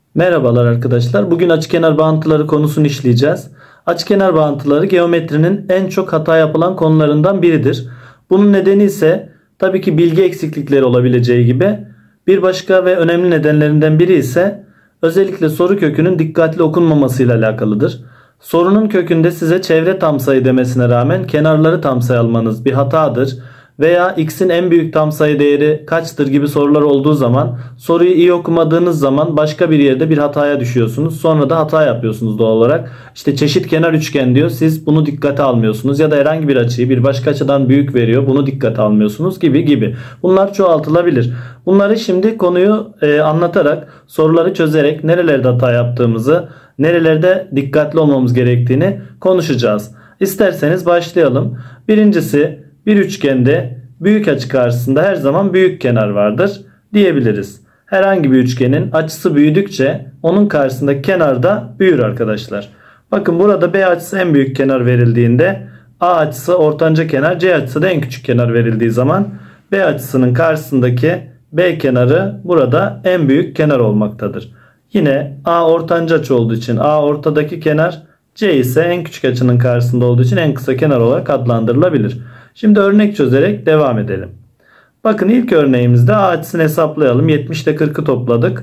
Merhabalar arkadaşlar. Bugün açıkenar bağıntıları konusunu işleyeceğiz. Açıkenar bağıntıları geometrinin en çok hata yapılan konularından biridir. Bunun nedeni ise tabii ki bilgi eksiklikleri olabileceği gibi bir başka ve önemli nedenlerinden biri ise özellikle soru kökünün dikkatli okunmamasıyla alakalıdır. Sorunun kökünde size çevre tamsayı demesine rağmen kenarları tamsayı almanız bir hatadır. Veya x'in en büyük tamsayı değeri kaçtır gibi sorular olduğu zaman soruyu iyi okumadığınız zaman başka bir yerde bir hataya düşüyorsunuz. Sonra da hata yapıyorsunuz doğal olarak. İşte çeşit kenar üçgen diyor. Siz bunu dikkate almıyorsunuz. Ya da herhangi bir açıyı bir başka açıdan büyük veriyor. Bunu dikkate almıyorsunuz gibi. Bunlar çoğaltılabilir. Bunları şimdi konuyu anlatarak, soruları çözerek nerelerde hata yaptığımızı, nerelerde dikkatli olmamız gerektiğini konuşacağız. İsterseniz başlayalım. Birincisi, bir üçgende büyük açı karşısında her zaman büyük kenar vardır diyebiliriz. Herhangi bir üçgenin açısı büyüdükçe onun karşısındaki kenar da büyür arkadaşlar. Bakın burada B açısı en büyük kenar verildiğinde A açısı ortanca kenar, C açısı da en küçük kenar verildiği zaman B açısının karşısındaki B kenarı burada en büyük kenar olmaktadır. Yine A ortanca açı olduğu için A ortadaki kenar, C ise en küçük açının karşısında olduğu için en kısa kenar olarak adlandırılabilir. Şimdi örnek çözerek devam edelim. Bakın ilk örneğimizde A açısını hesaplayalım. 70 ile 40'ı topladık.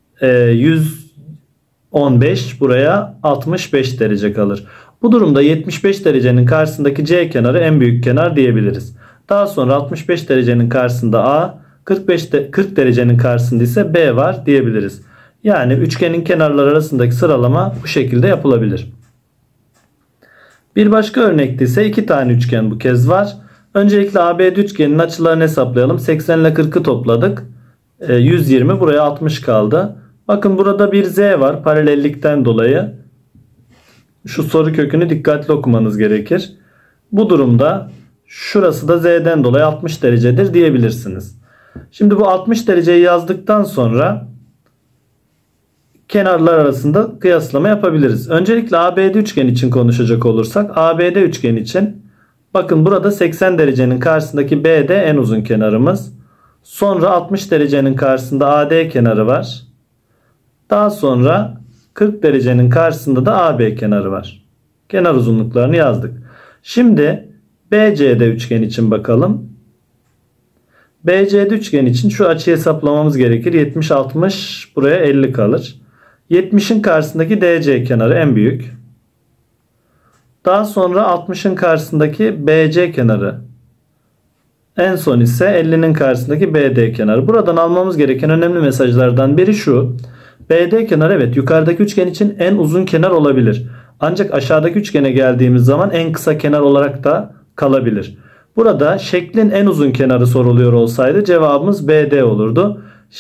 115 buraya 65 derece kalır. Bu durumda 75 derecenin karşısındaki C kenarı en büyük kenar diyebiliriz. Daha sonra 65 derecenin karşısında A, 40 derecenin karşısında ise B var diyebiliriz. Yani üçgenin kenarları arasındaki sıralama bu şekilde yapılabilir. Bir başka örnekte ise iki tane üçgen bu kez var. Öncelikle ABD üçgeninin açılarını hesaplayalım. 80 ile 40'ı topladık. 120 buraya 60 kaldı. Bakın burada bir Z var paralellikten dolayı. Şu soru kökünü dikkatli okumanız gerekir. Bu durumda şurası da Z'den dolayı 60 derecedir diyebilirsiniz. Şimdi bu 60 dereceyi yazdıktan sonra kenarlar arasında kıyaslama yapabiliriz. Öncelikle ABD üçgeni için konuşacak olursak ABD üçgeni için bakın burada 80 derecenin karşısındaki BD en uzun kenarımız. Sonra 60 derecenin karşısında AD kenarı var. Daha sonra 40 derecenin karşısında da AB kenarı var. Kenar uzunluklarını yazdık. Şimdi BCD üçgen için bakalım. BCD üçgen için şu açıyı hesaplamamız gerekir. 70 60 buraya 50 kalır. 70'in karşısındaki DC kenarı en büyük. Daha sonra 60'ın karşısındaki BC kenarı. En son ise 50'nin karşısındaki BD kenarı. Buradan almamız gereken önemli mesajlardan biri şu. BD kenarı evet yukarıdaki üçgen için en uzun kenar olabilir. Ancak aşağıdaki üçgene geldiğimiz zaman en kısa kenar olarak da kalabilir. Burada şeklin en uzun kenarı soruluyor olsaydı cevabımız BD olurdu.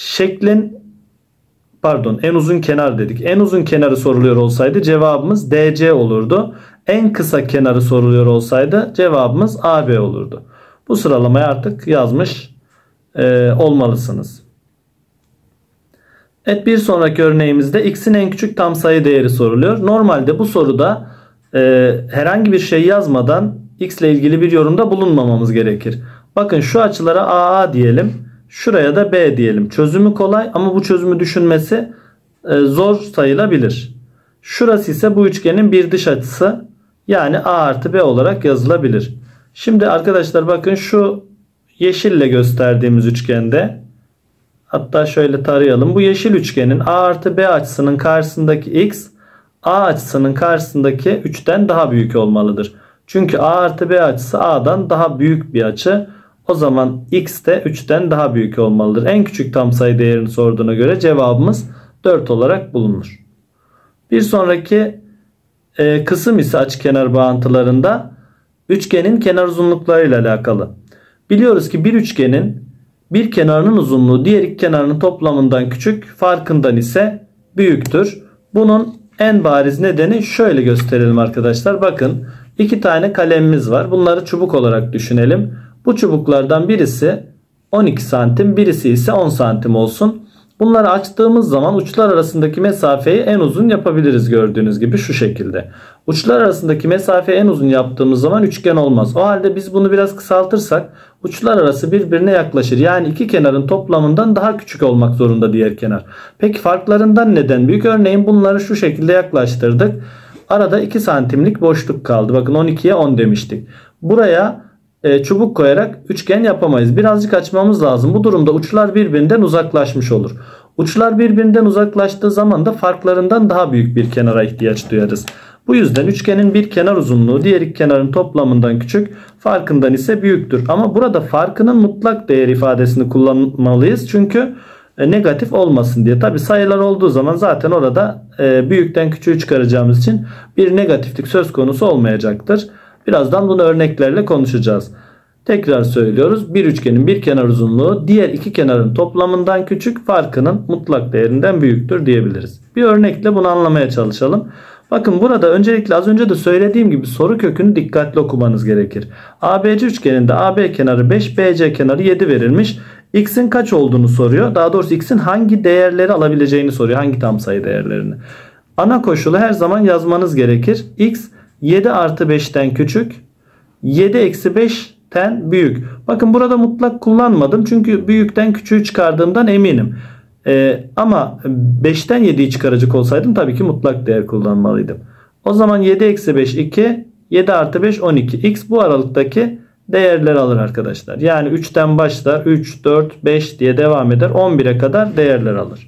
En uzun kenar dedik. En uzun kenarı soruluyor olsaydı cevabımız DC olurdu. En kısa kenarı soruluyor olsaydı cevabımız AB olurdu. Bu sıralamayı artık yazmış olmalısınız. Evet, bir sonraki örneğimizde x'in en küçük tam sayı değeri soruluyor. Normalde bu soruda herhangi bir şey yazmadan x ile ilgili bir yorumda bulunmamamız gerekir. Bakın şu açılara AA diyelim. Şuraya da B diyelim. Çözümü kolay ama bu çözümü düşünmesi zor sayılabilir. Şurası ise bu üçgenin bir dış açısı. Yani A artı B olarak yazılabilir. Şimdi arkadaşlar bakın şu yeşille gösterdiğimiz üçgende, hatta şöyle tarayalım. Bu yeşil üçgenin A artı B açısının karşısındaki x A açısının karşısındaki 3'ten daha büyük olmalıdır. Çünkü A artı B açısı A'dan daha büyük bir açı. O zaman x de 3'ten daha büyük olmalıdır. En küçük tam sayı değerini sorduğuna göre cevabımız 4 olarak bulunur. Bir sonraki kısım ise açıkenar bağıntılarında üçgenin kenar uzunlukları ile alakalı. Biliyoruz ki bir üçgenin bir kenarının uzunluğu diğer iki kenarının toplamından küçük, farkından ise büyüktür. Bunun en bariz nedeni şöyle gösterelim arkadaşlar. Bakın iki tane kalemimiz var. Bunları çubuk olarak düşünelim. Bu çubuklardan birisi 12 santim, birisi ise 10 santim olsun. Bunları açtığımız zaman uçlar arasındaki mesafeyi en uzun yapabiliriz gördüğünüz gibi şu şekilde. Uçlar arasındaki mesafeyi en uzun yaptığımız zaman üçgen olmaz. O halde biz bunu biraz kısaltırsak uçlar arası birbirine yaklaşır. Yani iki kenarın toplamından daha küçük olmak zorunda diğer kenar. Peki farklarından neden büyük? Örneğin bunları şu şekilde yaklaştırdık. Arada 2 santimlik boşluk kaldı. Bakın 12'ye 10 demiştik. Buraya çubuk koyarak üçgen yapamayız. Birazcık açmamız lazım. Bu durumda uçlar birbirinden uzaklaşmış olur. Uçlar birbirinden uzaklaştığı zaman da farklarından daha büyük bir kenara ihtiyaç duyarız. Bu yüzden üçgenin bir kenar uzunluğu diğer iki kenarın toplamından küçük, farkından ise büyüktür. Ama burada farkının mutlak değer ifadesini kullanmalıyız. Çünkü negatif olmasın diye. Tabi sayılar olduğu zaman zaten orada büyükten küçüğü çıkaracağımız için bir negatiflik söz konusu olmayacaktır. Birazdan bunu örneklerle konuşacağız. Tekrar söylüyoruz. Bir üçgenin bir kenar uzunluğu diğer iki kenarın toplamından küçük, farkının mutlak değerinden büyüktür diyebiliriz. Bir örnekle bunu anlamaya çalışalım. Bakın burada öncelikle az önce de söylediğim gibi soru kökünü dikkatli okumanız gerekir. ABC üçgeninde AB kenarı 5, BC kenarı 7 verilmiş. X'in kaç olduğunu soruyor. Daha doğrusu X'in hangi değerleri alabileceğini soruyor. Hangi tam sayı değerlerini. Ana koşulu her zaman yazmanız gerekir. X 7 artı 5'ten küçük, 7 eksi 5'ten büyük. Bakın burada mutlak kullanmadım. Çünkü büyükten küçüğü çıkardığımdan eminim. Ama 5'ten 7'yi çıkaracak olsaydım tabii ki mutlak değer kullanmalıydım. O zaman 7 eksi 5 2, 7 artı 5 12. X bu aralıktaki değerleri alır arkadaşlar. Yani 3'ten başlar. 3, 4, 5 diye devam eder. 11'e kadar değerler alır.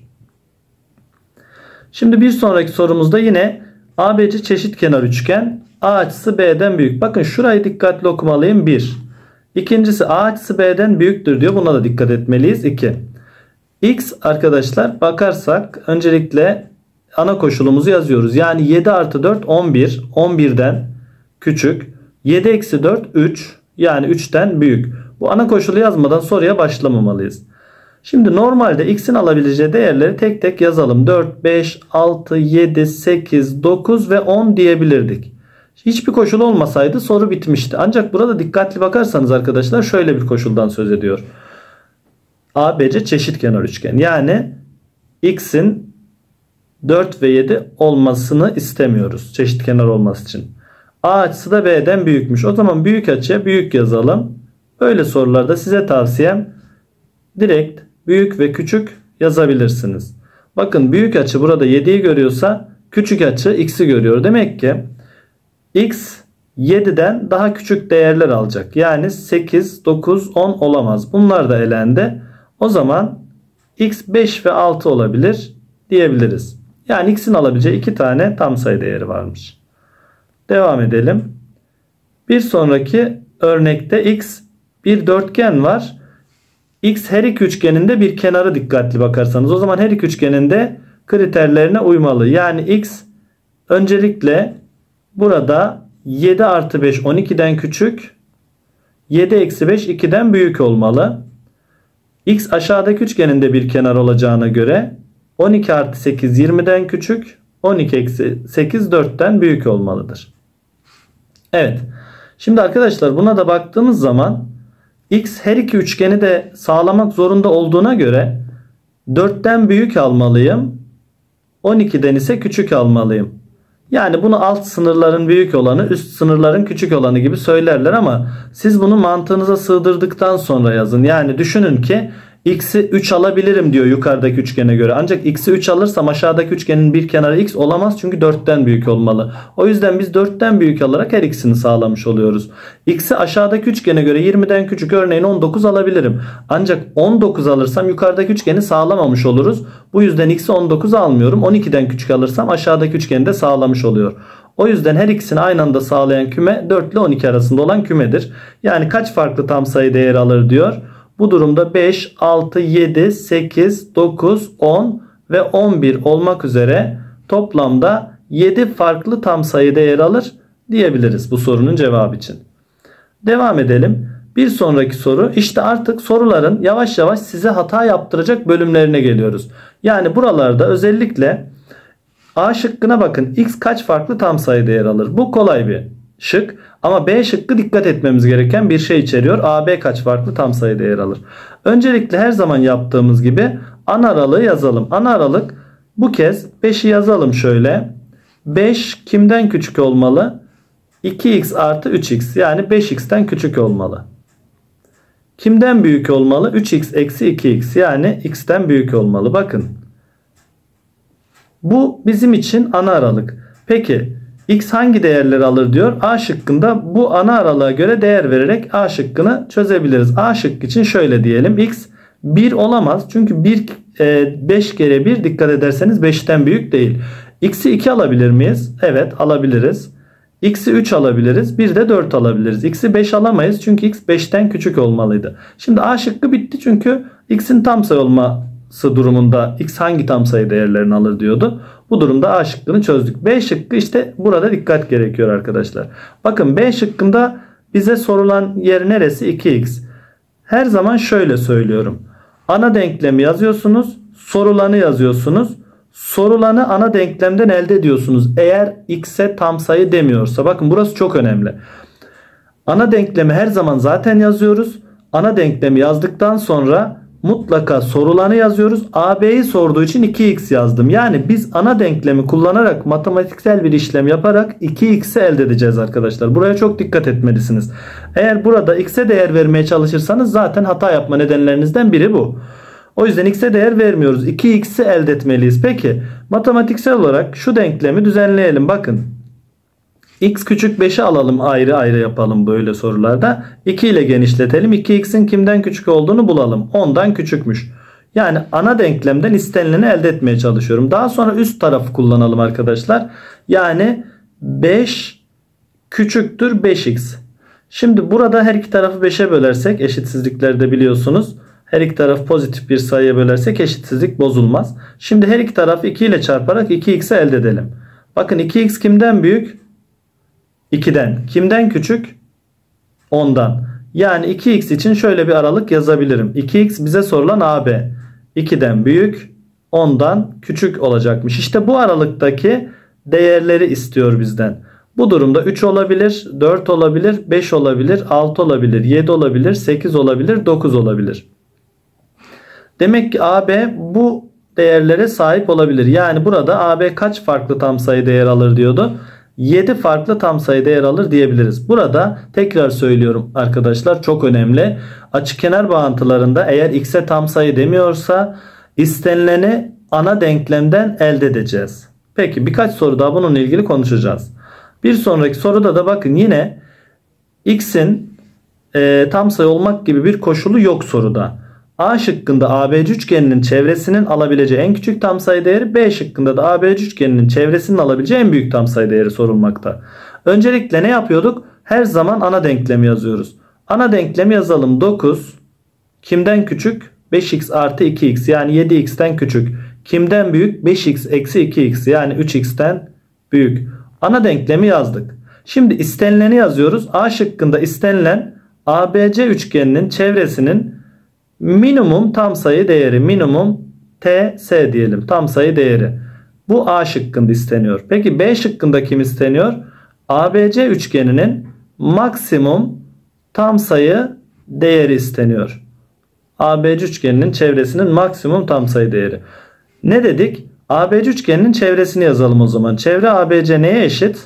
Şimdi bir sonraki sorumuzda yine ABC çeşitkenar üçgen. A açısı B'den büyük. Bakın şurayı dikkatli okumalıyım. 1. İkincisi A açısı B'den büyüktür diyor. Buna da dikkat etmeliyiz. 2. X arkadaşlar bakarsak öncelikle ana koşulumuzu yazıyoruz. Yani 7 artı 4 11. 11'den küçük. 7 eksi 4 3. Yani 3'ten büyük. Bu ana koşulu yazmadan soruya başlamamalıyız. Şimdi normalde x'in alabileceği değerleri tek tek yazalım. 4, 5, 6, 7, 8, 9 ve 10 diyebilirdik. Hiçbir koşul olmasaydı soru bitmişti. Ancak burada dikkatli bakarsanız arkadaşlar şöyle bir koşuldan söz ediyor. ABC çeşitkenar üçgen. Yani x'in 4 ve 7 olmasını istemiyoruz çeşitkenar olması için. A açısı da B'den büyükmüş. O zaman büyük açıya büyük yazalım. Böyle sorularda size tavsiyem direkt büyük ve küçük yazabilirsiniz. Bakın büyük açı burada 7'yi görüyorsa küçük açı x'i görüyor. Demek ki x 7'den daha küçük değerler alacak. Yani 8, 9, 10 olamaz. Bunlar da elendi. O zaman x 5 ve 6 olabilir diyebiliriz. Yani x'in alabileceği 2 tane tam sayı değeri varmış. Devam edelim. Bir sonraki örnekte x bir dörtgen var. X her iki üçgeninde bir kenarı dikkatli bakarsanız o zaman her iki üçgeninde kriterlerine uymalı. Yani x öncelikle burada 7 artı 5 12'den küçük, 7 eksi 5 2'den büyük olmalı. X aşağıdaki üçgeninde bir kenar olacağına göre 12 artı 8 20'den küçük, 12 eksi 8 4'ten büyük olmalıdır. Evet. Şimdi arkadaşlar buna da baktığımız zaman x her iki üçgeni de sağlamak zorunda olduğuna göre 4'ten büyük almalıyım. 12'den ise küçük almalıyım. Yani bunu alt sınırların büyük olanı, üst sınırların küçük olanı gibi söylerler ama siz bunu mantığınıza sığdırdıktan sonra yazın. Yani düşünün ki x'i 3 alabilirim diyor yukarıdaki üçgene göre. Ancak x'i 3 alırsam aşağıdaki üçgenin bir kenarı x olamaz çünkü 4'ten büyük olmalı. O yüzden biz 4'ten büyük alarak her ikisini sağlamış oluyoruz. X'i aşağıdaki üçgene göre 20'den küçük örneğin 19 alabilirim. Ancak 19 alırsam yukarıdaki üçgeni sağlamamış oluruz. Bu yüzden x'i 19 almıyorum. 12'den küçük alırsam aşağıdaki üçgeni de sağlamış oluyor. O yüzden her ikisini aynı anda sağlayan küme 4 ile 12 arasında olan kümedir. Yani kaç farklı tam sayı değeri alır diyor. Bu durumda 5, 6, 7, 8, 9, 10 ve 11 olmak üzere toplamda 7 farklı tam sayı değeri alır diyebiliriz bu sorunun cevabı için. Devam edelim. Bir sonraki soru. İşte artık soruların yavaş yavaş size hata yaptıracak bölümlerine geliyoruz. Yani buralarda özellikle A şıkkına bakın. X kaç farklı tam sayı değeri alır? Bu kolay bir şık. Ama B şıkkı dikkat etmemiz gereken bir şey içeriyor. AB kaç farklı tam sayı değeri alır? Öncelikle her zaman yaptığımız gibi ana aralığı yazalım. Ana aralık bu kez 5'i yazalım şöyle. 5 kimden küçük olmalı? 2x artı 3x, yani 5x'ten küçük olmalı. Kimden büyük olmalı? 3x eksi 2x, yani x'ten büyük olmalı. Bakın. Bu bizim için ana aralık. Peki x hangi değerleri alır diyor. A şıkkında bu ana aralığa göre değer vererek A şıkkını çözebiliriz. A şıkkı için şöyle diyelim. X 1 olamaz. Çünkü 5 kere 1, dikkat ederseniz 5'ten büyük değil. X'i 2 alabilir miyiz? Evet, alabiliriz. X'i 3 alabiliriz. Bir de 4 alabiliriz. X'i 5 alamayız. Çünkü x 5'ten küçük olmalıydı. Şimdi A şıkkı bitti. Çünkü x'in tam sayı olması durumunda x hangi tam sayı değerlerini alır diyordu. Bu durumda A şıkkını çözdük. B şıkkı işte burada dikkat gerekiyor arkadaşlar. Bakın B şıkkında bize sorulan yer neresi? 2x. Her zaman şöyle söylüyorum. Ana denklemi yazıyorsunuz. Sorulanı yazıyorsunuz. Sorulanı ana denklemden elde ediyorsunuz. Eğer x'e tam sayı demiyorsa. Bakın burası çok önemli. Ana denklemi her zaman zaten yazıyoruz. Ana denklemi yazdıktan sonra mutlaka sorulanı yazıyoruz. AB'yi sorduğu için 2x yazdım. Yani biz ana denklemi kullanarak matematiksel bir işlem yaparak 2x'i elde edeceğiz arkadaşlar. Buraya çok dikkat etmelisiniz. Eğer burada x'e değer vermeye çalışırsanız zaten hata yapma nedenlerinizden biri bu. O yüzden x'e değer vermiyoruz. 2x'i elde etmeliyiz. Peki matematiksel olarak şu denklemi düzenleyelim. Bakın. X küçük 5'i alalım, ayrı ayrı yapalım böyle sorularda. 2 ile genişletelim. 2x'in kimden küçük olduğunu bulalım. 10'dan küçükmüş. Yani ana denklemden istenileni elde etmeye çalışıyorum. Daha sonra üst tarafı kullanalım arkadaşlar. Yani 5 küçüktür 5x. Şimdi burada her iki tarafı 5'e bölersek, eşitsizliklerde biliyorsunuz, her iki tarafı pozitif bir sayıya bölersek eşitsizlik bozulmaz. Şimdi her iki tarafı 2 ile çarparak 2x'i elde edelim. Bakın 2x kimden büyük? 2'den. Kimden küçük? 10'dan. Yani 2x için şöyle bir aralık yazabilirim. 2x bize sorulan AB. 2'den büyük, 10'dan küçük olacakmış. İşte bu aralıktaki değerleri istiyor bizden. Bu durumda 3 olabilir, 4 olabilir, 5 olabilir, 6 olabilir, 7 olabilir, 8 olabilir, 9 olabilir. Demek ki AB bu değerlere sahip olabilir. Yani burada AB kaç farklı tam sayı değer alır diyordu. 7 farklı tam sayı değer alır diyebiliriz. Burada tekrar söylüyorum arkadaşlar, çok önemli. Açıkenar bağıntılarında eğer x'e tam sayı demiyorsa istenileni ana denklemden elde edeceğiz. Peki birkaç soru daha bununla ilgili konuşacağız. Bir sonraki soruda da bakın yine x'in tam sayı olmak gibi bir koşulu yok soruda. A şıkkında ABC üçgeninin çevresinin alabileceği en küçük tam sayı değeri, B şıkkında da ABC üçgeninin çevresinin alabileceği en büyük tam sayı değeri sorulmakta. Öncelikle ne yapıyorduk? Her zaman ana denklemi yazıyoruz. Ana denklemi yazalım. 9 kimden küçük? 5x artı 2x, yani 7x'ten küçük. Kimden büyük? 5x eksi 2x, yani 3x'ten büyük. Ana denklemi yazdık. Şimdi istenileni yazıyoruz. A şıkkında istenilen ABC üçgeninin çevresinin minimum tam sayı değeri, minimum TS diyelim, tam sayı değeri. Bu A şıkkında isteniyor. Peki B şıkkında kim isteniyor? ABC üçgeninin maksimum tam sayı değeri isteniyor. ABC üçgeninin çevresinin maksimum tam sayı değeri. Ne dedik? ABC üçgeninin çevresini yazalım o zaman. Çevre ABC neye eşit?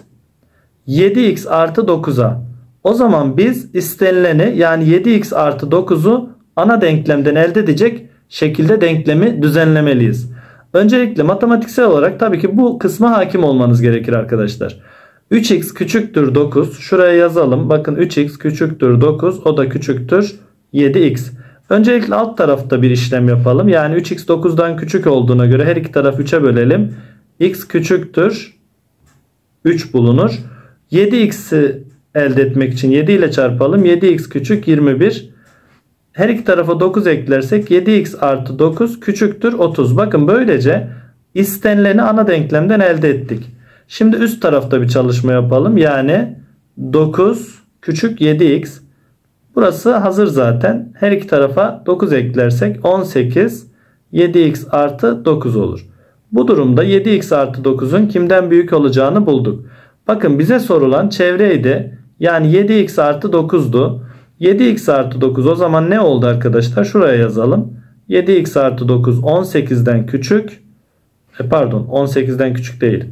7x artı 9'a. O zaman biz istenileni, yani 7x artı 9'u ana denklemden elde edecek şekilde denklemi düzenlemeliyiz. Öncelikle matematiksel olarak tabii ki bu kısma hakim olmanız gerekir arkadaşlar. 3x küçüktür 9. Şuraya yazalım. Bakın 3x küçüktür 9. O da küçüktür 7x. Öncelikle alt tarafta bir işlem yapalım. Yani 3x 9'dan küçük olduğuna göre her iki tarafı 3'e bölelim. X küçüktür 3 bulunur. 7x'i elde etmek için 7 ile çarpalım. 7x küçük 21. Her iki tarafa 9 eklersek 7x artı 9 küçüktür 30. Bakın böylece istenileni ana denklemden elde ettik. Şimdi üst tarafta bir çalışma yapalım. Yani 9 küçük 7x. Burası hazır zaten. Her iki tarafa 9 eklersek 18 7x artı 9 olur. Bu durumda 7x artı 9'un kimden büyük olacağını bulduk. Bakın bize sorulan çevreydi. Yani 7x artı 9'du. 7x artı 9 o zaman ne oldu arkadaşlar? Şuraya yazalım. 7x artı 9 18'den küçük. Pardon, 18'den küçük değil.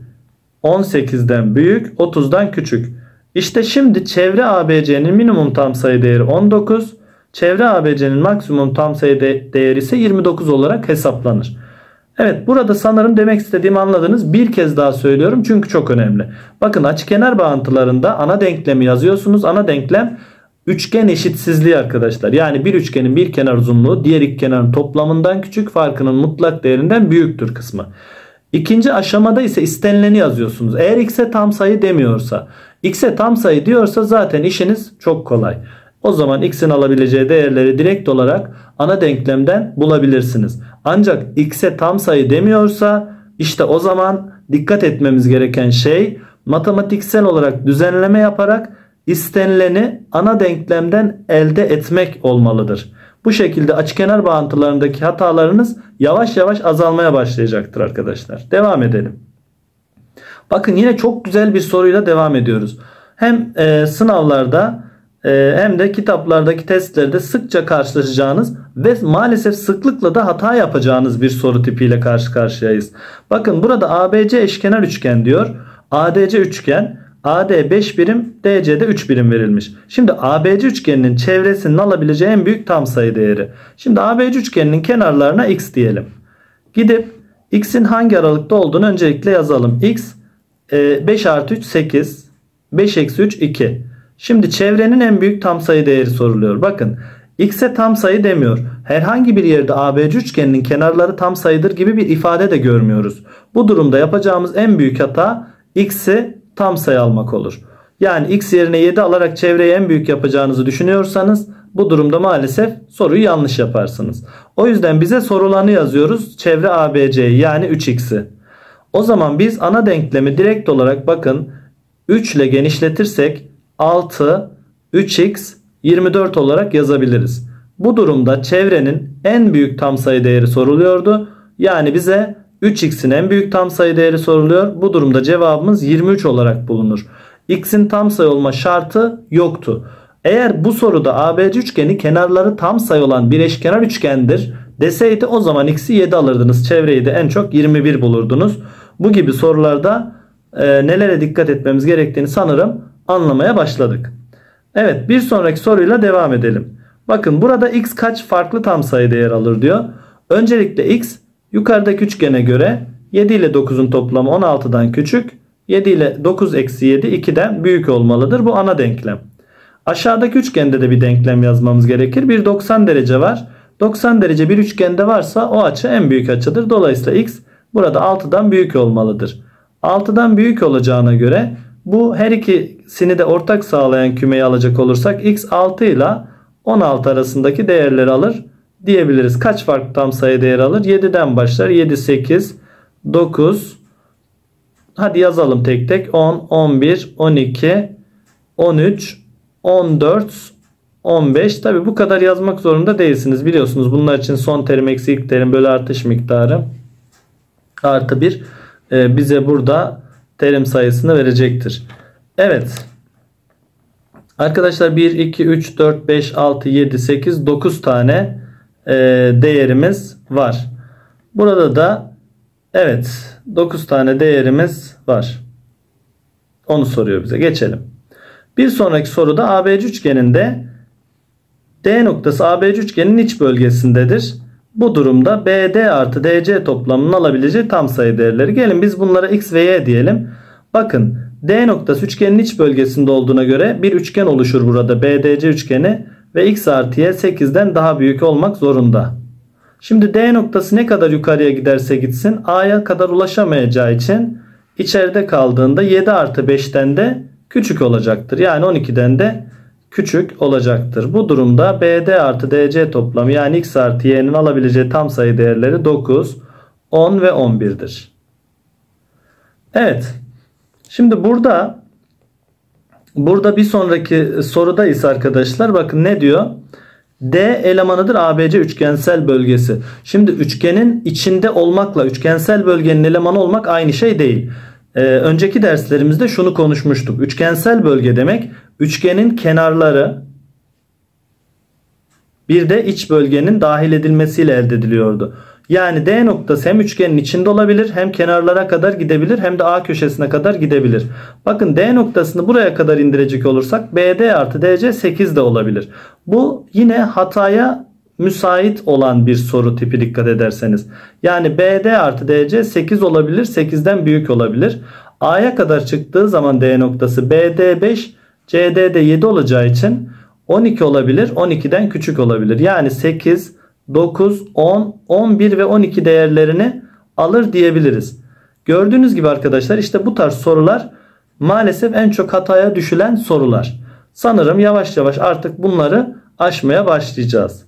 18'den büyük, 30'dan küçük. İşte şimdi çevre ABC'nin minimum tam sayı değeri 19. Çevre ABC'nin maksimum tam sayı değeri ise 29 olarak hesaplanır. Evet, burada sanırım demek istediğimi anladınız. Bir kez daha söylüyorum çünkü çok önemli. Bakın, açıkenar bağıntılarında ana denklemi yazıyorsunuz. Ana denklem üçgen eşitsizliği arkadaşlar. Yani bir üçgenin bir kenar uzunluğu diğer iki kenarın toplamından küçük, farkının mutlak değerinden büyüktür kısmı. İkinci aşamada ise istenileni yazıyorsunuz. Eğer x'e tam sayı demiyorsa, x'e tam sayı diyorsa zaten işiniz çok kolay. O zaman x'in alabileceği değerleri direkt olarak ana denklemden bulabilirsiniz. Ancak x'e tam sayı demiyorsa işte o zaman dikkat etmemiz gereken şey matematiksel olarak düzenleme yaparak istenileni ana denklemden elde etmek olmalıdır. Bu şekilde açıkenar bağıntılarındaki hatalarınız yavaş yavaş azalmaya başlayacaktır arkadaşlar. Devam edelim. Bakın, yine çok güzel bir soruyla devam ediyoruz. Hem sınavlarda hem de kitaplardaki testlerde sıkça karşılaşacağınız ve maalesef sıklıkla da hata yapacağınız bir soru tipiyle karşı karşıyayız. Bakın, burada ABC eşkenar üçgen diyor. ADC üçgen, AD 5 birim, DC'de 3 birim verilmiş. Şimdi ABC üçgeninin çevresinin alabileceği en büyük tam sayı değeri. Şimdi ABC üçgeninin kenarlarına x diyelim. Gidip x'in hangi aralıkta olduğunu öncelikle yazalım. X 5 artı 3 8, 5 eksi 3 2. Şimdi çevrenin en büyük tam sayı değeri soruluyor. Bakın, x'e tam sayı demiyor. Herhangi bir yerde ABC üçgeninin kenarları tam sayıdır gibi bir ifade de görmüyoruz. Bu durumda yapacağımız en büyük hata x'i tam sayı almak olur. Yani x yerine 7 alarak çevreyi en büyük yapacağınızı düşünüyorsanız bu durumda maalesef soruyu yanlış yaparsınız. O yüzden bize sorulanı yazıyoruz. Çevre ABC'yi, yani 3x'i. O zaman biz ana denklemi direkt olarak bakın 3 ile genişletirsek 6, 3x, 24 olarak yazabiliriz. Bu durumda çevrenin en büyük tam sayı değeri soruluyordu. Yani bize 3x'in en büyük tam sayı değeri soruluyor. Bu durumda cevabımız 23 olarak bulunur. X'in tam sayı olma şartı yoktu. Eğer bu soruda ABC üçgeni kenarları tam sayı olan bir eşkenar üçgendir deseydi o zaman x'i 7 alırdınız. Çevreyi de en çok 21 bulurdunuz. Bu gibi sorularda nelere dikkat etmemiz gerektiğini sanırım anlamaya başladık. Evet, bir sonraki soruyla devam edelim. Bakın, burada x kaç farklı tam sayı değer alır diyor. Öncelikle x yukarıdaki üçgene göre 7 ile 9'un toplamı 16'dan küçük, 7 ile 9 eksi 7 2'den büyük olmalıdır. Bu ana denklem. Aşağıdaki üçgende de bir denklem yazmamız gerekir. Bir 90 derece var. 90 derece bir üçgende varsa o açı en büyük açıdır. Dolayısıyla x burada 6'dan büyük olmalıdır. 6'dan büyük olacağına göre bu her ikisini de ortak sağlayan kümeyi alacak olursak x 6 ile 16 arasındaki değerleri alır diyebiliriz. Kaç farklı tam sayı değeri alır? 7'den başlar. 7, 8, 9. Hadi yazalım tek tek. 10, 11, 12, 13, 14, 15. Tabi bu kadar yazmak zorunda değilsiniz. Biliyorsunuz bunlar için son terim eksi ilk terim bölü artış miktarı artı 1 bize burada terim sayısını verecektir. Evet. Arkadaşlar 1, 2, 3, 4, 5, 6, 7, 8, 9 tane değerimiz var. Burada da evet 9 tane değerimiz var. Onu soruyor bize. Geçelim. Bir sonraki soruda ABC üçgeninde D noktası ABC üçgeninin iç bölgesindedir. Bu durumda BD artı DC toplamının alabileceği tam sayı değerleri. Gelin biz bunlara x ve y diyelim. Bakın, D noktası üçgenin iç bölgesinde olduğuna göre bir üçgen oluşur burada, BDC üçgeni, ve x artı y 8'den daha büyük olmak zorunda. Şimdi D noktası ne kadar yukarıya giderse gitsin A'ya kadar ulaşamayacağı için içeride kaldığında 7 artı 5'ten de küçük olacaktır. Yani 12'den de küçük olacaktır. Bu durumda BD artı DC toplamı, yani x artı y'nin alabileceği tam sayı değerleri 9, 10 ve 11'dir. Evet. Şimdi burada bir sonraki sorudayız arkadaşlar. Bakın ne diyor? D elemanıdır ABC üçgensel bölgesi. Şimdi üçgenin içinde olmakla üçgensel bölgenin elemanı olmak aynı şey değil. Önceki derslerimizde şunu konuşmuştuk. Üçgensel bölge demek üçgenin kenarları bir de iç bölgenin dahil edilmesiyle elde ediliyordu. Yani D noktası hem üçgenin içinde olabilir, hem kenarlara kadar gidebilir, hem de A köşesine kadar gidebilir. Bakın D noktasını buraya kadar indirecek olursak BD artı DC 8 de olabilir. Bu yine hataya müsait olan bir soru tipi, dikkat ederseniz. Yani BD artı DC 8 olabilir, 8'den büyük olabilir. A'ya kadar çıktığı zaman D noktası BD 5, CD de 7 olacağı için 12 olabilir, 12'den küçük olabilir. Yani 8, 9, 10, 11 ve 12 değerlerini alır diyebiliriz. Gördüğünüz gibi arkadaşlar, işte bu tarz sorular maalesef en çok hataya düşülen sorular. Sanırım yavaş yavaş artık bunları aşmaya başlayacağız.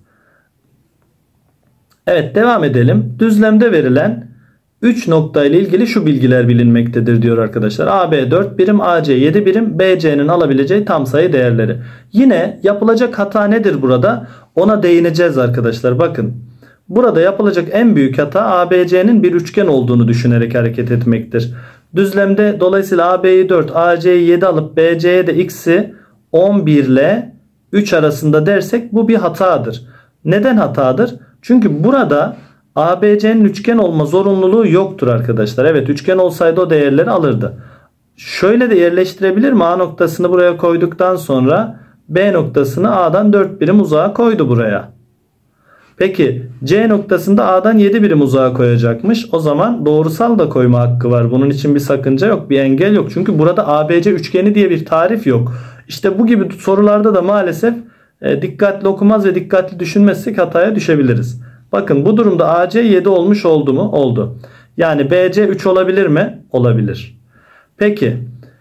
Evet, devam edelim. Düzlemde verilen 3 nokta ile ilgili şu bilgiler bilinmektedir diyor arkadaşlar. AB 4 birim, AC 7 birim, BC'nin alabileceği tam sayı değerleri. Yine yapılacak hata nedir burada? Ona değineceğiz arkadaşlar. Bakın, burada yapılacak en büyük hata ABC'nin bir üçgen olduğunu düşünerek hareket etmektir. Düzlemde dolayısıyla AB'yi 4, AC'yi 7 alıp BC'ye de x'i 11 ile 3 arasında dersek bu bir hatadır. Neden hatadır? Çünkü burada ABC'nin üçgen olma zorunluluğu yoktur arkadaşlar. Evet, üçgen olsaydı o değerleri alırdı. Şöyle de yerleştirebilir mi? A noktasını buraya koyduktan sonra B noktasını A'dan 4 birim uzağa koydu buraya. Peki C noktasında A'dan 7 birim uzağa koyacakmış. O zaman doğrusal da koyma hakkı var. Bunun için bir sakınca yok, bir engel yok. Çünkü burada ABC üçgeni diye bir tarif yok. İşte bu gibi sorularda da maalesef dikkatli okumaz ve dikkatli düşünmezsek hataya düşebiliriz. Bakın, bu durumda AC 7 olmuş oldu mu? Oldu. Yani BC 3 olabilir mi? Olabilir. Peki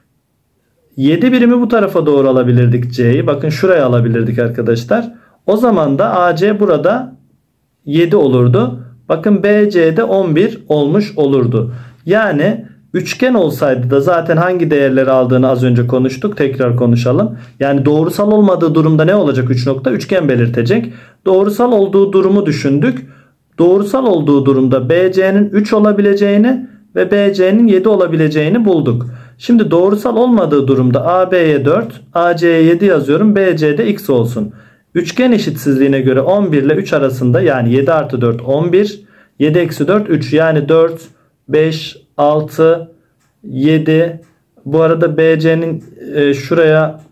7 birimi bu tarafa doğru alabilirdik C'yi. Bakın, şuraya alabilirdik arkadaşlar. O zaman da AC burada 7 olurdu. Bakın, BC'de 11 olmuş olurdu. Yani üçgen olsaydı da zaten hangi değerleri aldığını az önce konuştuk. Tekrar konuşalım. Yani doğrusal olmadığı durumda ne olacak 3 nokta? Üçgen belirtecek. Doğrusal olduğu durumu düşündük. Doğrusal olduğu durumda BC'nin 3 olabileceğini ve BC'nin 7 olabileceğini bulduk. Şimdi doğrusal olmadığı durumda AB'ye 4, AC'ye 7 yazıyorum. BC'de x olsun. Üçgen eşitsizliğine göre 11 ile 3 arasında, yani 7 artı 4 11, 7 eksi 4 3, yani 4, 5, 6, 7. Bu arada BC'nin şuraya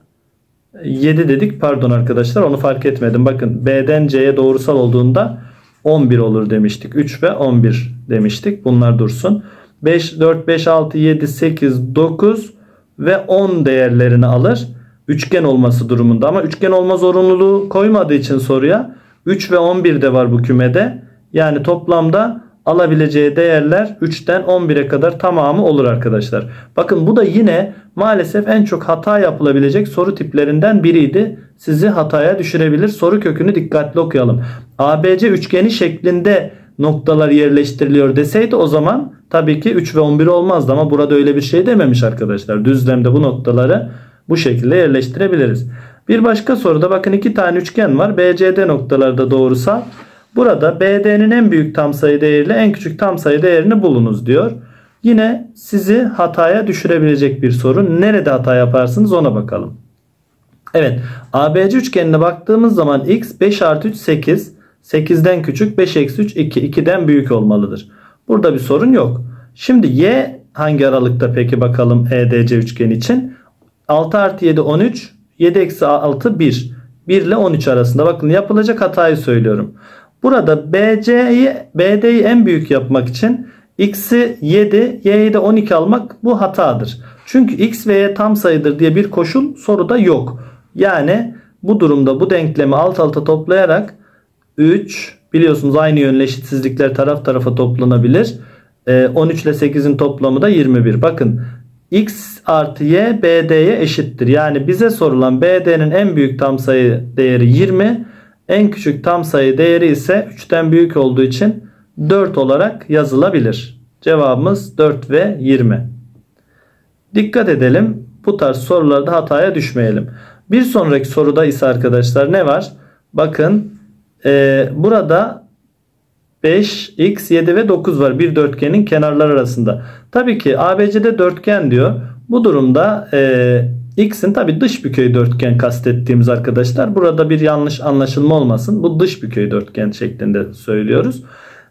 7 dedik. Pardon arkadaşlar, onu fark etmedim. Bakın, B'den C'ye doğrusal olduğunda 11 olur demiştik. 3 ve 11 demiştik. Bunlar dursun. 5, 4, 5, 6, 7, 8, 9 ve 10 değerlerini alır. Üçgen olması durumunda. Ama üçgen olma zorunluluğu koymadığı için soruya 3 ve 11 de var bu kümede. Yani toplamda alabileceği değerler 3'ten 11'e kadar tamamı olur arkadaşlar. Bakın, bu da yine maalesef en çok hata yapılabilecek soru tiplerinden biriydi. Sizi hataya düşürebilir. Soru kökünü dikkatli okuyalım. ABC üçgeni şeklinde noktalar yerleştiriliyor deseydi o zaman tabii ki 3 ve 11 olmazdı. Ama burada öyle bir şey dememiş arkadaşlar. Düzlemde bu noktaları bu şekilde yerleştirebiliriz. Bir başka soruda bakın, 2 tane üçgen var. BCD noktaları da doğrusal. Burada BD'nin en büyük tam sayı değeriyle en küçük tam sayı değerini bulunuz diyor. Yine sizi hataya düşürebilecek bir soru. Nerede hata yaparsınız ona bakalım. Evet, ABC üçgenine baktığımız zaman x 5 artı 3 8. 8'den küçük, 5 eksi 3 2. 2'den büyük olmalıdır. Burada bir sorun yok. Şimdi y hangi aralıkta peki bakalım EDC üçgeni için? 6 artı 7 13. 7 eksi 6 1. 1 ile 13 arasında. Bakın, yapılacak hatayı söylüyorum. Burada BD'yi en büyük yapmak için x'i 7, y'yi de 12 almak bu hatadır. Çünkü x ve y tam sayıdır diye bir koşul soruda yok. Yani bu durumda bu denklemi alt alta toplayarak 3, biliyorsunuz aynı yönlü eşitsizlikler taraf tarafa toplanabilir. 13 ile 8'in toplamı da 21. Bakın, x artı y BD'ye eşittir. Yani bize sorulan BD'nin en büyük tam sayı değeri 20. En küçük tam sayı değeri ise 3'ten büyük olduğu için 4 olarak yazılabilir. Cevabımız 4 ve 20. Dikkat edelim. Bu tarz sorularda hataya düşmeyelim. Bir sonraki soruda ise arkadaşlar ne var? Bakın, burada 5, x, 7 ve 9 var bir dörtgenin kenarları arasında. Tabii ki ABC'de dörtgen diyor. Bu durumda X'in tabi dış bükey dörtgen kastettiğimiz arkadaşlar. Burada bir yanlış anlaşılma olmasın. Bu dış bükey dörtgen şeklinde söylüyoruz.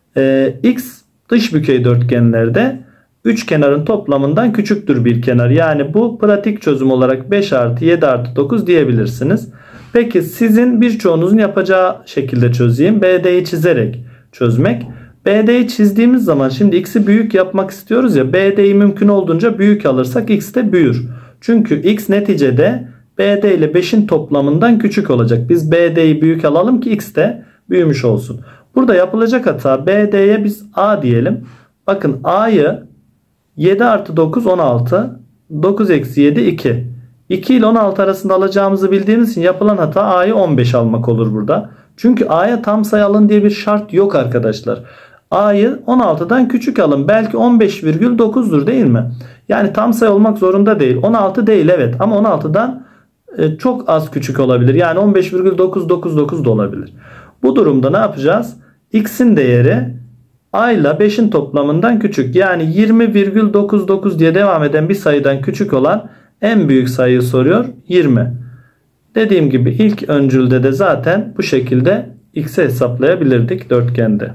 X dış bükey dörtgenlerde 3 kenarın toplamından küçüktür bir kenar. Yani bu pratik çözüm olarak 5 artı 7 artı 9 diyebilirsiniz. Peki sizin birçoğunuzun yapacağı şekilde çözeyim. BD'yi çizerek çözmek. BD'yi çizdiğimiz zaman şimdi X'i büyük yapmak istiyoruz ya. BD'yi mümkün olduğunca büyük alırsak X de büyür. Çünkü X neticede BD ile 5'in toplamından küçük olacak. Biz BD'yi büyük alalım ki X de büyümüş olsun. Burada yapılacak hata, BD'ye biz A diyelim. Bakın A'yı 7 artı 9 16. 9 eksi 7 2. 2 ile 16 arasında alacağımızı bildiğimiz için yapılan hata A'yı 15 almak olur burada. Çünkü A'ya tam sayı alın diye bir şart yok arkadaşlar. A'yı 16'dan küçük alın. Belki 15,9'dur değil mi? Yani tam sayı olmak zorunda değil. 16 değil evet, ama 16'dan çok az küçük olabilir. Yani 15,999 da olabilir. Bu durumda ne yapacağız? X'in değeri A ile 5'in toplamından küçük. Yani 20,99 diye devam eden bir sayıdan küçük olan en büyük sayıyı soruyor. 20. Dediğim gibi ilk öncülde de zaten bu şekilde X'i hesaplayabilirdik dörtgende.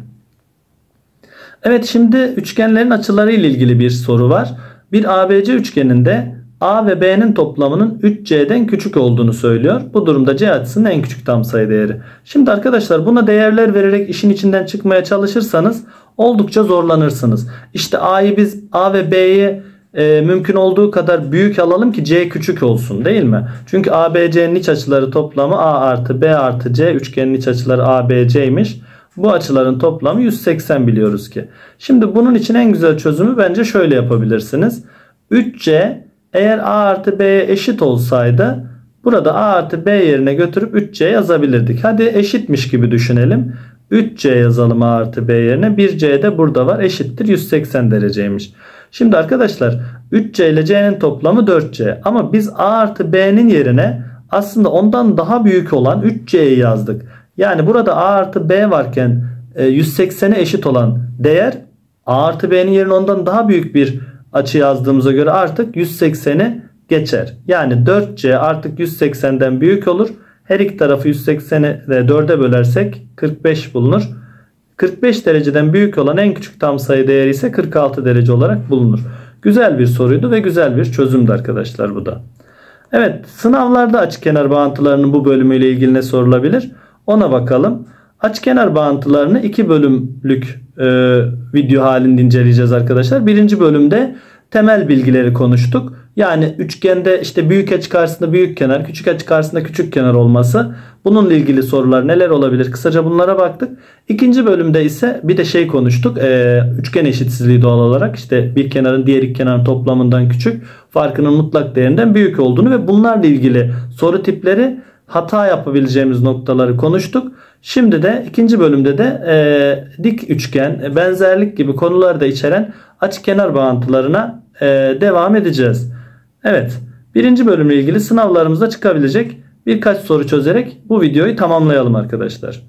Evet, şimdi üçgenlerin açıları ile ilgili bir soru var. Bir ABC üçgeninde A ve B'nin toplamının 3C'den küçük olduğunu söylüyor. Bu durumda C açısının en küçük tam sayı değeri. Şimdi arkadaşlar buna değerler vererek işin içinden çıkmaya çalışırsanız oldukça zorlanırsınız. İşte A'yı biz A ve B'yi mümkün olduğu kadar büyük alalım ki C küçük olsun değil mi? Çünkü ABC'nin iç açıları toplamı A artı B artı C, üçgenin iç açıları ABC'ymiş. Bu açıların toplamı 180 biliyoruz ki. Şimdi bunun için en güzel çözümü bence şöyle yapabilirsiniz. 3C eğer A artı B'ye eşit olsaydı burada A artı B yerine götürüp 3C yazabilirdik. Hadi eşitmiş gibi düşünelim. 3C yazalım A artı B yerine. 1C de burada var, eşittir 180 dereceymiş. Şimdi arkadaşlar 3C ile C'nin toplamı 4C. Ama biz A artı B'nin yerine aslında ondan daha büyük olan 3C'yi yazdık. Yani burada A artı B varken 180'e eşit olan değer A artı B'nin yerine ondan daha büyük bir açı yazdığımıza göre artık 180'i geçer. Yani 4C artık 180'den büyük olur. Her iki tarafı 180'i 4'e bölersek 45 bulunur. 45 dereceden büyük olan en küçük tam sayı değeri ise 46 derece olarak bulunur. Güzel bir soruydu ve güzel bir çözümdü arkadaşlar bu da. Evet, sınavlarda açıkenar bağıntılarının bu bölümüyle ilgili ne sorulabilir? Ona bakalım. Açıkenar bağıntılarını 2 bölümlük video halinde inceleyeceğiz arkadaşlar. Birinci bölümde temel bilgileri konuştuk. Yani üçgende işte büyük açı karşısında büyük kenar, küçük açı karşısında küçük kenar olması. Bununla ilgili sorular neler olabilir? Kısaca bunlara baktık. İkinci bölümde ise bir de konuştuk. Üçgen eşitsizliği doğal olarak işte bir kenarın diğer iki kenarın toplamından küçük, farkının mutlak değerinden büyük olduğunu ve bunlarla ilgili soru tipleri, hata yapabileceğimiz noktaları konuştuk. Şimdi de ikinci bölümde de dik üçgen, benzerlik gibi konuları da içeren açıkenar bağıntılarına devam edeceğiz. Evet, birinci bölümle ilgili sınavlarımızda çıkabilecek birkaç soru çözerek bu videoyu tamamlayalım arkadaşlar.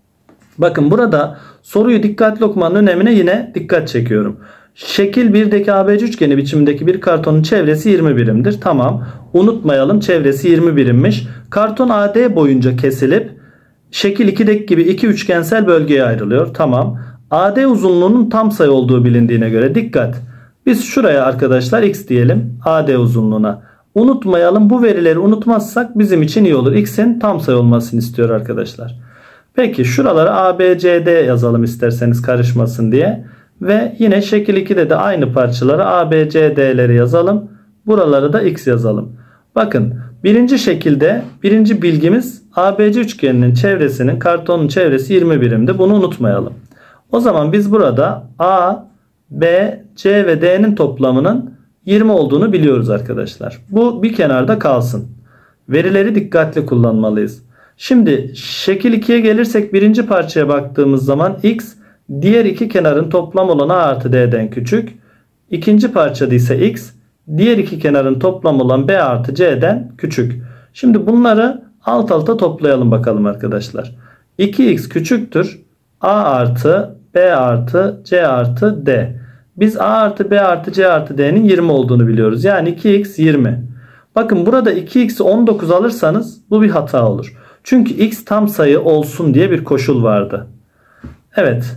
Bakın burada soruyu dikkatli okumanın önemine yine dikkat çekiyorum. Şekil 1'deki ABC üçgeni biçimindeki bir kartonun çevresi 20 birimdir. Tamam, unutmayalım, çevresi 20 birimmiş. Karton AD boyunca kesilip şekil 2'deki gibi iki üçgensel bölgeye ayrılıyor. Tamam. AD uzunluğunun tam sayı olduğu bilindiğine göre dikkat. Biz şuraya arkadaşlar X diyelim, AD uzunluğuna. Unutmayalım, bu verileri unutmazsak bizim için iyi olur. X'in tam sayı olmasını istiyor arkadaşlar. Peki şuralara ABCD yazalım isterseniz karışmasın diye. Ve yine şekil 2'de de aynı parçalara ABCD'leri yazalım. Buraları da X yazalım. Bakın birinci şekilde birinci bilgimiz ABC üçgeninin çevresinin, kartonun çevresi 20 birimdi. Bunu unutmayalım. O zaman biz burada A, B, C ve D'nin toplamının 20 olduğunu biliyoruz arkadaşlar. Bu bir kenarda kalsın. Verileri dikkatli kullanmalıyız. Şimdi şekil 2'ye gelirsek birinci parçaya baktığımız zaman X diğer iki kenarın toplam olan A artı D'den küçük. İkinci parçada ise X diğer iki kenarın toplam olan B artı C'den küçük. Şimdi bunları alt alta toplayalım bakalım arkadaşlar. 2x küçüktür A artı B artı C artı D. Biz A artı B artı C artı D'nin 20 olduğunu biliyoruz. Yani 2x 20. Bakın burada 2x'i 19 alırsanız bu bir hata olur. Çünkü x tam sayı olsun diye bir koşul vardı. Evet.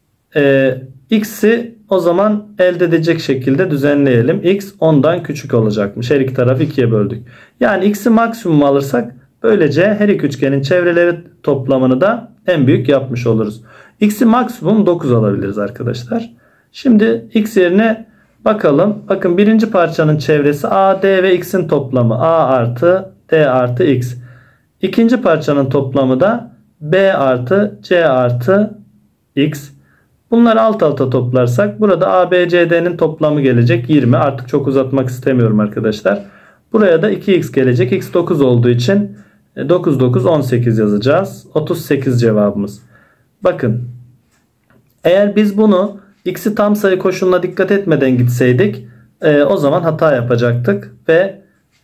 X'i o zaman elde edecek şekilde düzenleyelim. X 10'dan küçük olacakmış. Her iki tarafı 2'ye böldük. Yani x'i maksimum alırsak böylece her iki üçgenin çevreleri toplamını da en büyük yapmış oluruz. X'i maksimum 9 alabiliriz arkadaşlar. Şimdi x yerine bakalım. Bakın birinci parçanın çevresi a, d ve x'in toplamı. A artı d artı x. İkinci parçanın toplamı da b artı c artı x. Bunları alt alta toplarsak burada a, b, c, d'nin toplamı gelecek 20. Artık çok uzatmak istemiyorum arkadaşlar. Buraya da 2x gelecek. X 9 olduğu için 9 9 18 yazacağız. 38 cevabımız. Bakın. Eğer biz bunu x'i tam sayı koşuluna dikkat etmeden gitseydik o zaman hata yapacaktık ve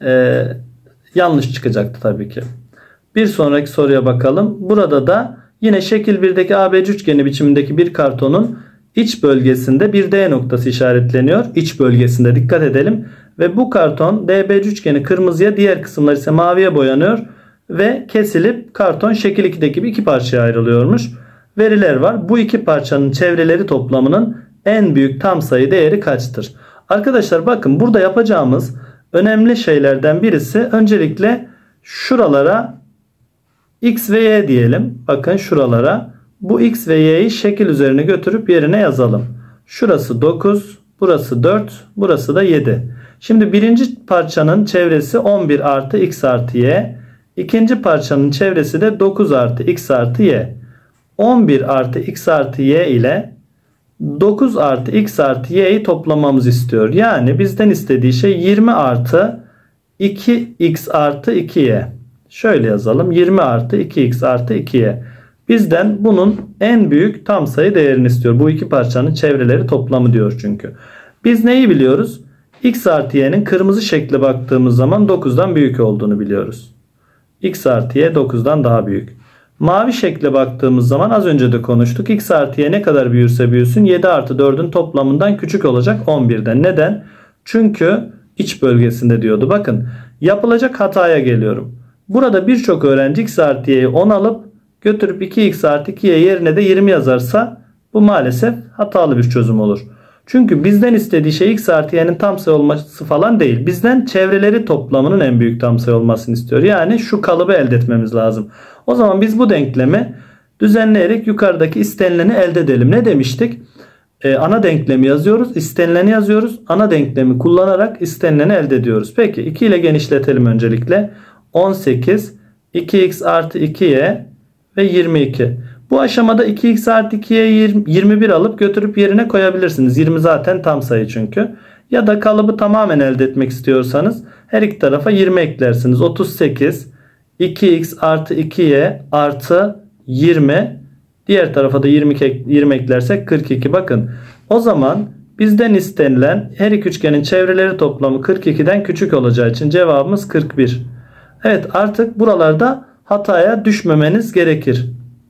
yanlış çıkacaktı tabii ki. Bir sonraki soruya bakalım. Burada da yine şekil 1'deki ABC üçgeni biçimindeki bir kartonun iç bölgesinde bir D noktası işaretleniyor. İç bölgesinde dikkat edelim. Ve bu karton DBC üçgeni kırmızıya, diğer kısımlar ise maviye boyanıyor. Ve kesilip karton şekil 2'deki gibi iki parçaya ayrılıyormuş. Veriler var. Bu iki parçanın çevreleri toplamının en büyük tam sayı değeri kaçtır? Arkadaşlar bakın burada yapacağımız önemli şeylerden birisi öncelikle şuralara x ve y diyelim. Bakın şuralara bu x ve y'yi şekil üzerine götürüp yerine yazalım. Şurası 9, burası 4, burası da 7. Şimdi birinci parçanın çevresi 11 artı x artı y. İkinci parçanın çevresi de 9 artı x artı y. 11 artı x artı y ile 9 artı x artı y'yi toplamamızı istiyor. Yani bizden istediği şey 20 artı 2x artı 2y. Şöyle yazalım. 20 artı 2x artı 2y. Bizden bunun en büyük tam sayı değerini istiyor. Bu iki parçanın çevreleri toplamı diyor çünkü. Biz neyi biliyoruz? X artı y'nin kırmızı şekle baktığımız zaman 9'dan büyük olduğunu biliyoruz. X artı y 9'dan daha büyük. Mavi şekle baktığımız zaman az önce de konuştuk. X artı y ne kadar büyürse büyüsün 7 artı 4'ün toplamından küçük olacak 11'den. Neden? Çünkü iç bölgesinde diyordu. Bakın yapılacak hataya geliyorum. Burada birçok öğrenci x artı y'yi 10 alıp götürüp 2x artı 2y yerine de 20 yazarsa bu maalesef hatalı bir çözüm olur. Çünkü bizden istediği şey x artı y'nin tam sayı olması falan değil. Bizden çevreleri toplamının en büyük tam sayı olmasını istiyor. Yani şu kalıbı elde etmemiz lazım. O zaman biz bu denklemi düzenleyerek yukarıdaki istenileni elde edelim. Ne demiştik? Ana denklemi yazıyoruz, istenileni yazıyoruz. Ana denklemi kullanarak istenileni elde ediyoruz. Peki 2 ile genişletelim öncelikle. 18, 2x artı 2y ve 22. Bu aşamada 2x artı 2'ye 21 alıp götürüp yerine koyabilirsiniz. 20 zaten tam sayı çünkü. Ya da kalıbı tamamen elde etmek istiyorsanız her iki tarafa 20 eklersiniz. 38, 2x artı 2y artı 20. Diğer tarafa da 20 eklersek 42. Bakın o zaman bizden istenilen her iki üçgenin çevreleri toplamı 42'den küçük olacağı için cevabımız 41. Evet artık buralarda hataya düşmemeniz gerekir.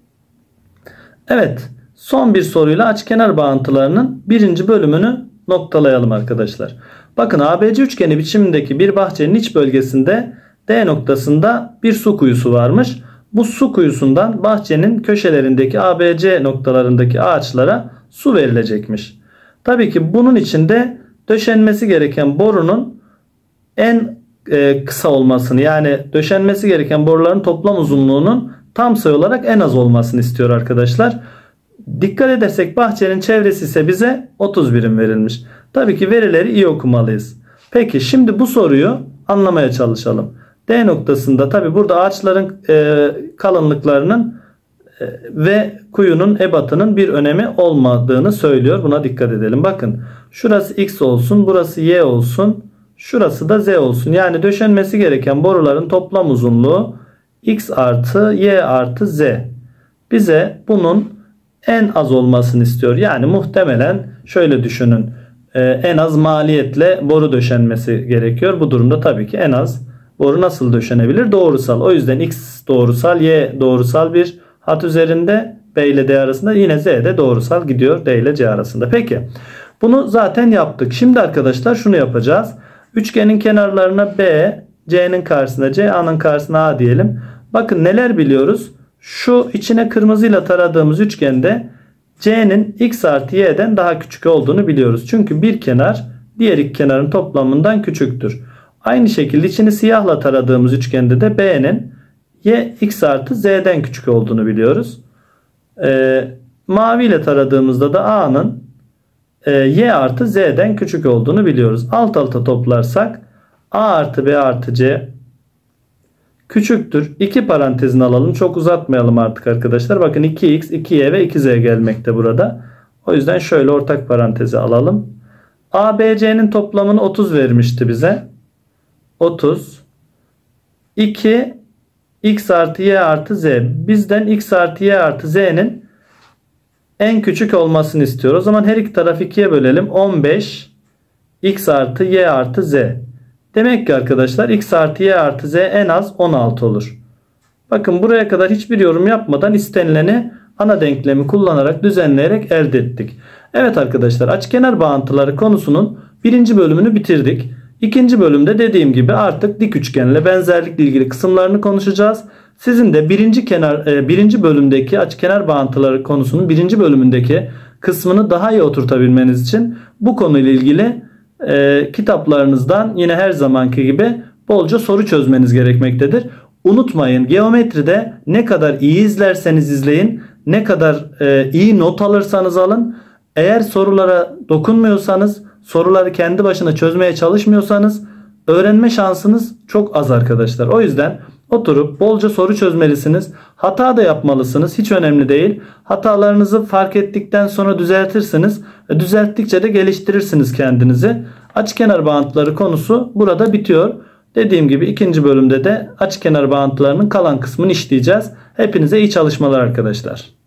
Evet son bir soruyla açıkenar bağıntılarının birinci bölümünü noktalayalım arkadaşlar. Bakın ABC üçgeni biçimindeki bir bahçenin iç bölgesinde D noktasında bir su kuyusu varmış. Bu su kuyusundan bahçenin köşelerindeki ABC noktalarındaki ağaçlara su verilecekmiş. Tabii ki bunun için de döşenmesi gereken borunun en kısa olmasını, yani döşenmesi gereken boruların toplam uzunluğunun tam sayı olarak en az olmasını istiyor arkadaşlar. Dikkat edersek bahçenin çevresi ise bize 30 birim verilmiş. Tabii ki verileri iyi okumalıyız. Peki şimdi bu soruyu anlamaya çalışalım. D noktasında tabii burada ağaçların kalınlıklarının ve kuyunun ebatının bir önemi olmadığını söylüyor. Buna dikkat edelim. Bakın şurası x olsun, burası y olsun, şurası da z olsun. Yani döşenmesi gereken boruların toplam uzunluğu x artı y artı z. Bize bunun en az olmasını istiyor. Yani muhtemelen şöyle düşünün. En az maliyetle boru döşenmesi gerekiyor. Bu durumda tabii ki en az boru nasıl döşenebilir? Doğrusal. O yüzden x doğrusal, y doğrusal bir hat üzerinde, B ile D arasında, yine Z de doğrusal gidiyor D ile C arasında. Peki bunu zaten yaptık. Şimdi arkadaşlar şunu yapacağız. Üçgenin kenarlarına B, C'nin karşısına C, A'nın karşısına A diyelim. Bakın neler biliyoruz? Şu içine kırmızıyla taradığımız üçgende C'nin x artı y'den daha küçük olduğunu biliyoruz. Çünkü bir kenar diğer iki kenarın toplamından küçüktür. Aynı şekilde içini siyahla taradığımız üçgende de B'nin y x artı z'den küçük olduğunu biliyoruz. Maviyle taradığımızda da A'nın y artı z'den küçük olduğunu biliyoruz. Alt alta toplarsak A artı B artı C küçüktür. İki parantezini alalım. Çok uzatmayalım artık arkadaşlar. Bakın 2x, 2y ve 2z gelmekte burada. O yüzden şöyle ortak parantezi alalım. A, B, C'nin toplamını 30 vermişti bize. 30. 2 x artı y artı z. Bizden x artı y artı z'nin en küçük olmasını istiyor. O zaman her iki tarafı 2'ye bölelim. 15 x artı y artı z. Demek ki arkadaşlar x artı y artı z en az 16 olur. Bakın buraya kadar hiçbir yorum yapmadan istenileni ana denklemi kullanarak düzenleyerek elde ettik. Evet arkadaşlar, açıkenar bağıntıları konusunun birinci bölümünü bitirdik. İkinci bölümde dediğim gibi artık dik üçgenle benzerlikle ilgili kısımlarını konuşacağız. Sizin de birinci bölümdeki açıkenar bağıntıları konusunun birinci bölümündeki kısmını daha iyi oturtabilmeniz için bu konuyla ilgili kitaplarınızdan yine her zamanki gibi bolca soru çözmeniz gerekmektedir. Unutmayın, geometride ne kadar iyi izlerseniz izleyin, ne kadar iyi not alırsanız alın, eğer sorulara dokunmuyorsanız, soruları kendi başına çözmeye çalışmıyorsanız öğrenme şansınız çok az arkadaşlar. O yüzden oturup bolca soru çözmelisiniz. Hata da yapmalısınız. Hiç önemli değil. Hatalarınızı fark ettikten sonra düzeltirsiniz. Düzelttikçe de geliştirirsiniz kendinizi. Açıkenar bağıntıları konusu burada bitiyor. Dediğim gibi ikinci bölümde de açıkenar bağıntılarının kalan kısmını işleyeceğiz. Hepinize iyi çalışmalar arkadaşlar.